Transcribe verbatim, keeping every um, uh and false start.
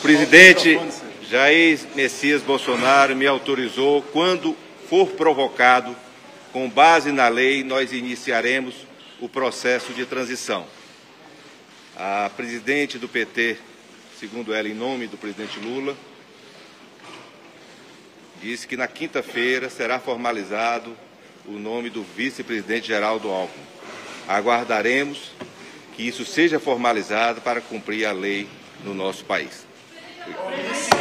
presidente Jair Messias Bolsonaro me autorizou, quando for provocado, com base na lei, nós iniciaremos o processo de transição. A presidente do P T, segundo ela, em nome do presidente Lula, disse que na quinta-feira será formalizado o nome do vice-presidente Geraldo Alckmin. Aguardaremos que isso seja formalizado para cumprir a lei no nosso país.